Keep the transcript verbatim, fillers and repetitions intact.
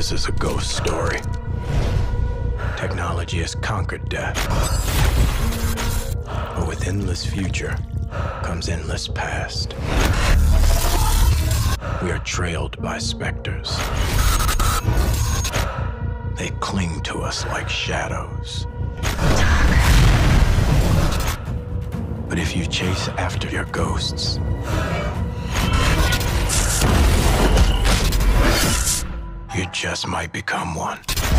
This is a ghost story. Technology has conquered death. But with endless future comes endless past. We are trailed by specters. They cling to us like shadows. But if you chase after your ghosts, you just might become one.